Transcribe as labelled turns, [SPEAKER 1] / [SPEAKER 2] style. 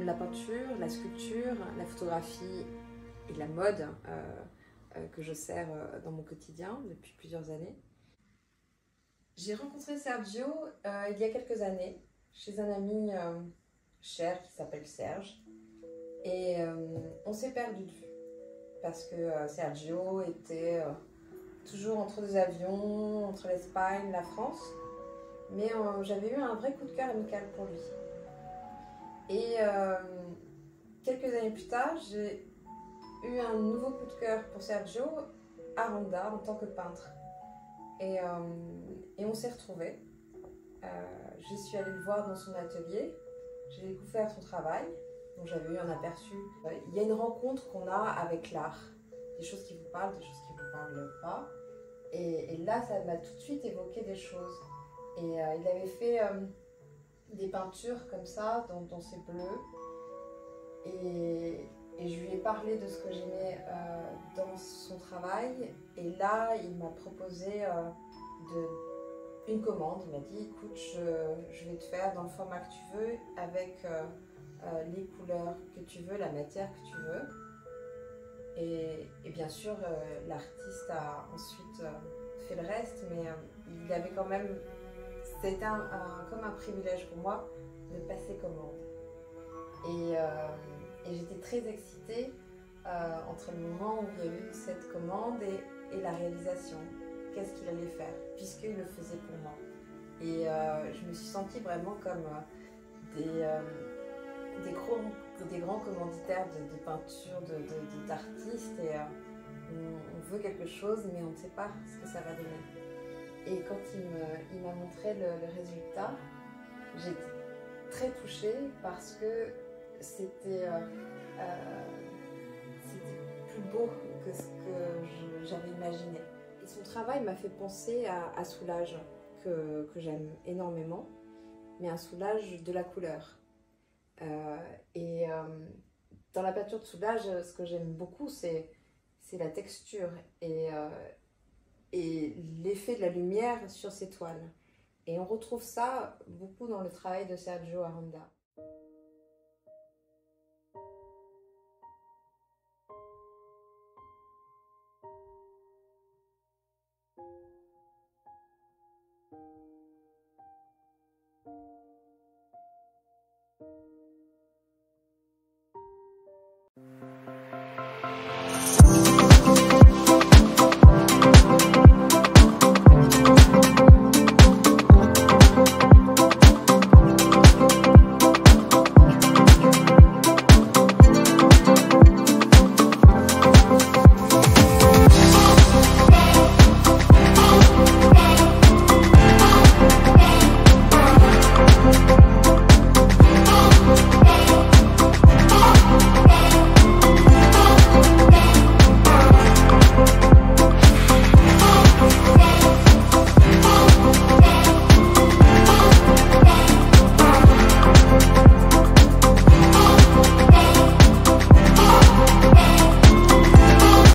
[SPEAKER 1] J'aime la peinture, la sculpture, la photographie et la mode que je sers dans mon quotidien depuis plusieurs années. J'ai rencontré Sergio il y a quelques années chez un ami cher qui s'appelle Serge et on s'est perdu de vue parce que Sergio était toujours entre deux avions, entre l'Espagne, la France, mais j'avais eu un vrai coup de cœur amical pour lui. Et quelques années plus tard, j'ai eu un nouveau coup de cœur pour Sergio à Ronda en tant que peintre. Et on s'est retrouvés. Je suis allée le voir dans son atelier, j'ai découvert son travail, donc j'avais eu un aperçu. Il y a une rencontre qu'on a avec l'art, des choses qui vous parlent, des choses qui ne vous parlent pas. Et là, ça m'a tout de suite évoqué des choses. Et il avait fait des peintures comme ça, dans ses bleus. Et je lui ai parlé de ce que j'aimais dans son travail. Et là, il m'a proposé une commande. Il m'a dit, écoute, je vais te faire dans le format que tu veux, avec les couleurs que tu veux, la matière que tu veux. Et bien sûr, l'artiste a ensuite fait le reste, mais il avait quand même... C'était comme un privilège pour moi de passer commande. Et j'étais très excitée entre le moment où il y a eu cette commande et la réalisation. Qu'est-ce qu'il allait faire, puisqu'il le faisait pour moi. Et je me suis sentie vraiment comme des grands commanditaires de peinture, d'artistes. Et on veut quelque chose, mais on ne sait pas ce que ça va donner. Et quand il m'a montré le résultat, j'étais très touchée parce que c'était plus beau que ce que j'avais imaginé. Et son travail m'a fait penser à Soulage, que j'aime énormément, mais un Soulage de la couleur. Dans la peinture de Soulage, ce que j'aime beaucoup, c'est la texture et l'effet de la lumière sur ses toiles. Et on retrouve ça beaucoup dans le travail de Sergio Aranda.